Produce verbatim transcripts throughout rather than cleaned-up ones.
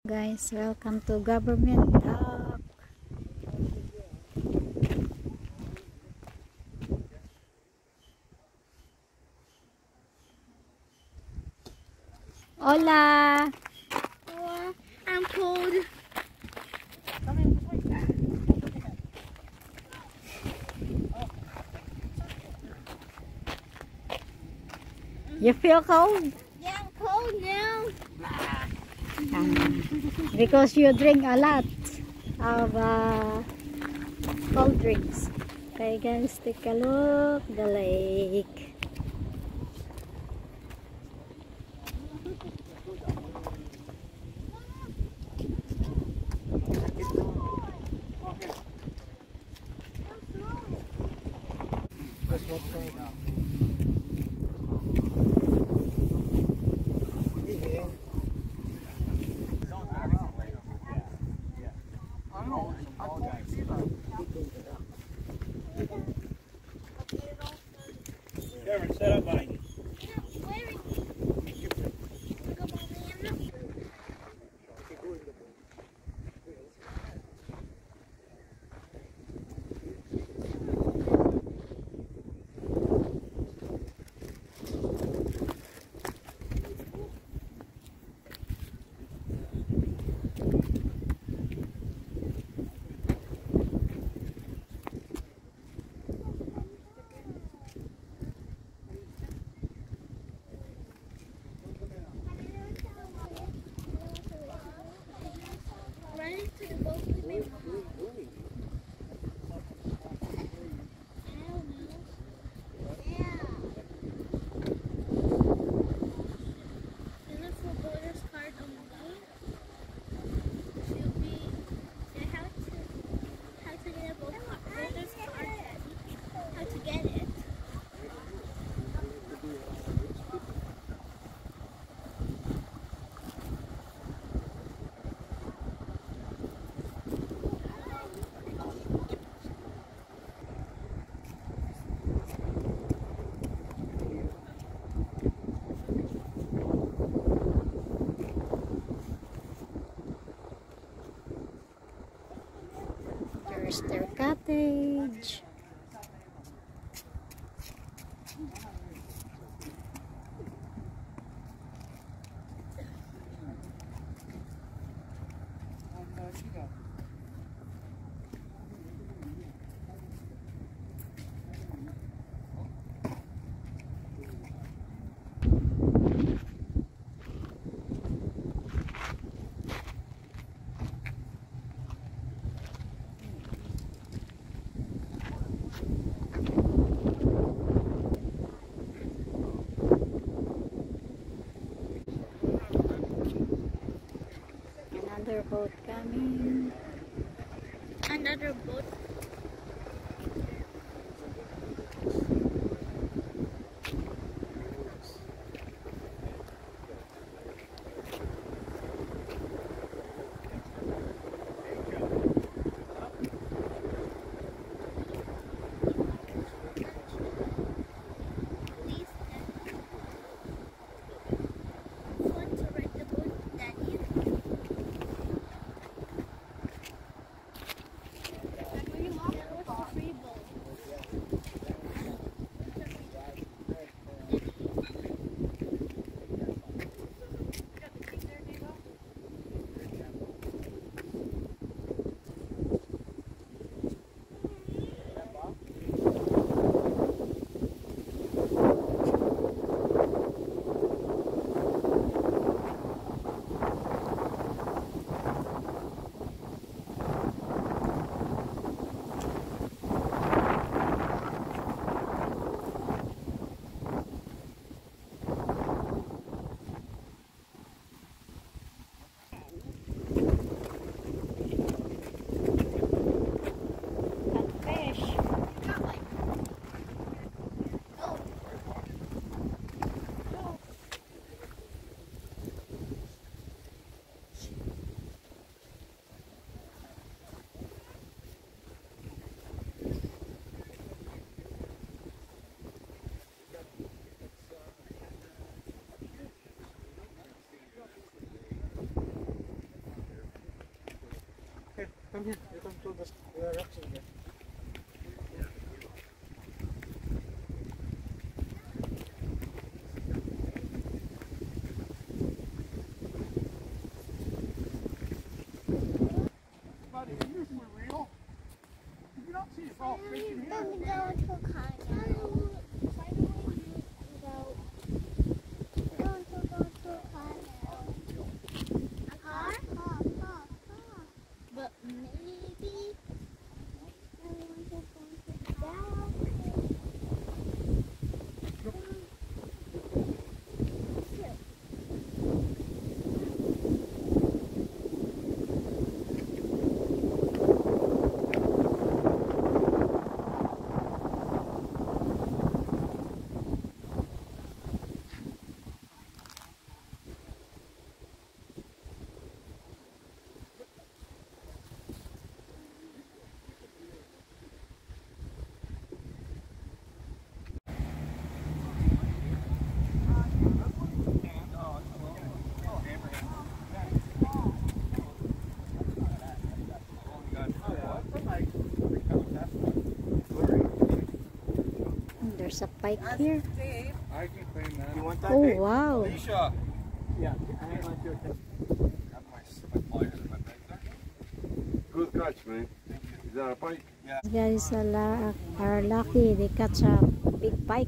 Guys, welcome to Government Dock. Hola! Oh, I'm cold. You feel cold? Yeah, I'm cold now. Ah, because you drink a lot of uh, cold drinks. Okay guys, take a look the lake. Cameron, set up, buddy. Run into the boat with me. There's their cottage. Another boat coming. Another boat. Please, want to ride the boat, Daddy? Come here. You come to the the rocks in there. Buddy, are you for real? Did you not see it fall fish in here? Let me go into a car now. Go. Go into, go into a car now. A car? Car, car, car. But maybe I want to go into down. There's a pike here. I can claim that. You want that? Oh Dave? wow. Alicia. Yeah. I ain't like your Got my, my pliers in my bag there. Good catch, man. Is that a pike? These guys are, la are lucky they catch a big pike.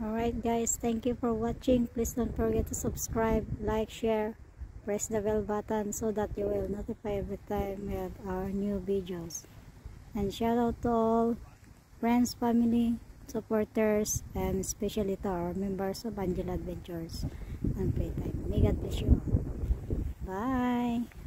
Alright guys, thank you for watching. Please don't forget to subscribe, like, share, press the bell button so that you will notify every time we have our new videos. And shout out to all friends, family, supporters, and especially to our members of Angela Adventures and Playtime. May God bless you all. Bye!